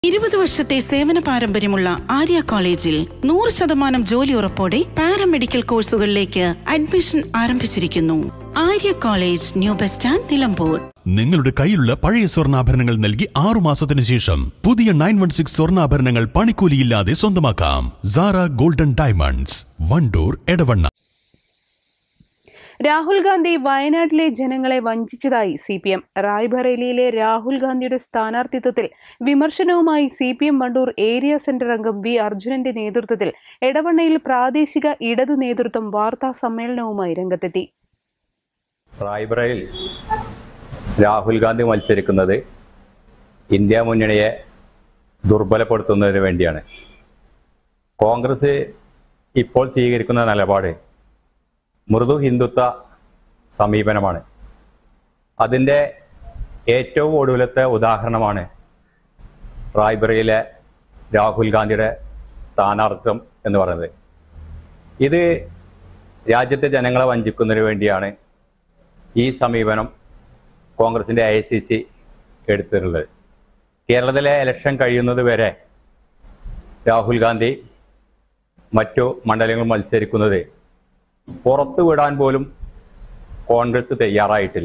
20 വർഷത്തെ സേവന പാരമ്പര്യമുള്ള ആര്യ കോളേജിൽ 100% ജോലി ഉറപ്പോടെ പാരാമെഡിക്കൽ കോഴ്സുകളിലേക്ക് അഡ്മിഷൻ ആരംഭിച്ചിരിക്കുന്നു. Arya college, new bus stand, Nilambur. നിങ്ങളുടെ കയ്യിലുള്ള പഴയ സ്വർണ്ണാഭരണങ്ങൾ നൽകി 6 മാസത്തിനു ശേഷം പുതിയ 916 സ്വർണ്ണാഭരണങ്ങൾ പണിക്കൂലിയില്ലാതെ സ്വന്തമാക്കാം. Sara golden diamonds, Wandoor, Edavanna. രാഹുൽ ഗാന്ധി വയനാട്ടിലെ ജനങ്ങളെ വഞ്ചിച്ചതായി CPM. റായ്ബറേലിയിലെ രാഹുൽ ഗാന്ധിയുടെ സ്ഥാനാർത്ഥിത്വത്തിൽ വിമർശനവുമായി CPM വണ്ടൂർ ഏരിയ സെന്റർ അംഗം V. അർജുനന്റെ നേതൃത്വത്തിൽ എടവണ്ണയിൽ പ്രാദേശിക ഇടതു നേതൃത്വം വാർത്താ സമ്മേളനവുമായി രംഗത്തെത്തി. റായ്ബറേലിയിൽ രാഹുൽ ഗാന്ധി മത്സരിക്കുന്നത് ഇന്ത്യ മുന്നണിയെ ദുർബലപ്പെടുത്തുന്നതിന് വേണ്ടിയാണ്. കോൺഗ്രസ് ഇപ്പോൾ സ്വീകരിക്കുന്ന നിലപാട് മൃദു ഹിന്ദുത്വ സമീപനമാണ്. അതിൻ്റെ ഏറ്റവും ഒടുവിലത്തെ ഉദാഹരണമാണ് റായ്ബറേലിയിലെ രാഹുൽ ഗാന്ധിയുടെ സ്ഥാനാർത്ഥിത്വം എന്ന് പറയുന്നത്. ഇത് രാജ്യത്തെ ജനങ്ങളെ വഞ്ചിക്കുന്നതിന് വേണ്ടിയാണ് ഈ സമീപനം കോൺഗ്രസിൻ്റെ ICC എടുത്തിട്ടുള്ളത്. കേരളത്തിലെ ഇലക്ഷൻ കഴിയുന്നത് വരെ രാഹുൽ ഗാന്ധി മറ്റു മണ്ഡലങ്ങളിൽ മത്സരിക്കുന്നത് പുറത്തു വിടാൻ പോലും കോൺഗ്രസ് തയ്യാറായിട്ടില്ല.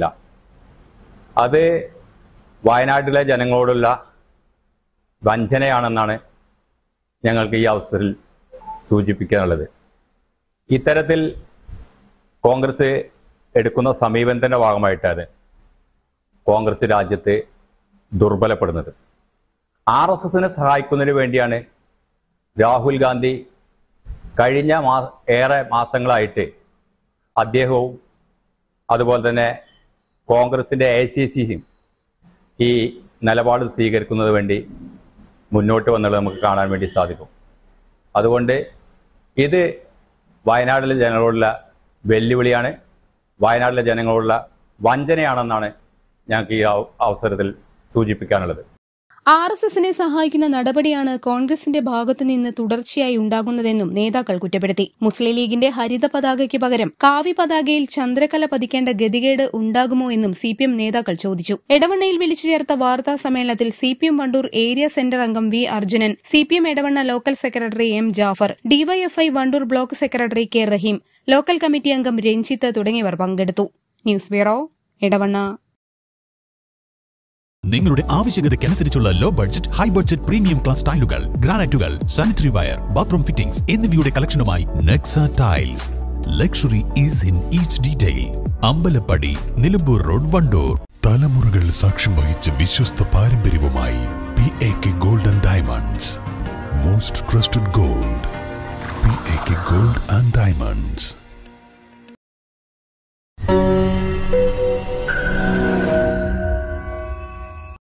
അത് വയനാട്ടിലെ ജനങ്ങളോടുള്ള വഞ്ചനയാണെന്നാണ് ഞങ്ങൾക്ക് ഈ അവസരത്തിൽ സൂചിപ്പിക്കാനുള്ളത്. ഇത്തരത്തിൽ കോൺഗ്രസ് എടുക്കുന്ന സമീപനത്തിൻ്റെ ഭാഗമായിട്ടാണ് കോൺഗ്രസ് രാജ്യത്ത് ദുർബലപ്പെടുന്നത്. RSSനെ സഹായിക്കുന്നതിന് വേണ്ടിയാണ് രാഹുൽ ഗാന്ധി കഴിഞ്ഞ ഏറെ മാസങ്ങളായിട്ട് അദ്ദേഹവും അതുപോലെ തന്നെ കോൺഗ്രസിൻ്റെ ICCയും ഈ നിലപാട് സ്വീകരിക്കുന്നത് വേണ്ടി മുന്നോട്ട് വന്നുള്ളത് നമുക്ക് കാണാൻ വേണ്ടി സാധിക്കും. അതുകൊണ്ട് ഇത് വയനാട്ടിലെ ജനങ്ങളോടുള്ള വെല്ലുവിളിയാണ്, വയനാട്ടിലെ ജനങ്ങളോടുള്ള വഞ്ചനയാണെന്നാണ് ഞങ്ങൾക്ക് ഈ അവസരത്തിൽ സൂചിപ്പിക്കാനുള്ളത്. RSSനെ സഹായിക്കുന്ന നടപടിയാണ് കോൺഗ്രസിന്റെ ഭാഗത്തുനിന്ന് തുടർച്ചയായി ഉണ്ടാകുന്നതെന്നും നേതാക്കൾ കുറ്റപ്പെടുത്തി. മുസ്ലിം ലീഗിന്റെ ഹരിത പതാകയ്ക്ക് പകരം കാവി പതാകയിൽ ചന്ദ്രക്കല പതിക്കേണ്ട ഗതികേട് ഉണ്ടാകുമോ എന്നും CPM നേതാക്കൾ ചോദിച്ചു. എടവണ്ണയിൽ വിളിച്ചു ചേർത്ത വാർത്താ സമ്മേളനത്തിൽ CPM വണ്ടൂർ ഏരിയ സെന്റർ അംഗം V. Arjunan, CPM Edavanna local secretary M. Jafar, DYFI Wandoor block secretary K. Rahim, local committee അംഗം രഞ്ജിത്ത് തുടങ്ങിയവർ പങ്കെടുത്തു. News bureau, Edavanna. നിങ്ങളുടെ ആവശ്യകതയ്ക്കനുസരിച്ചുള്ള low budget, high budget, premium class ടൈലുകൾ, ഗ്രാനൈറ്റുകൾ, സാനിറ്ററി വയർ, ബാത്റൂം ഫിറ്റിംഗ്സ് എന്നിവയുടെ കളക്ഷനുമായി Nexa tiles. Luxury is in each detail. Ambalappadi, Nilambur road, Wandoor. തലമുറകൾ സാക്ഷ്യം വഹിച്ച വിശ്വസ്ത പാരമ്പര്യവുമായി PAK golden diamonds. Most trusted gold. PAK gold and diamonds.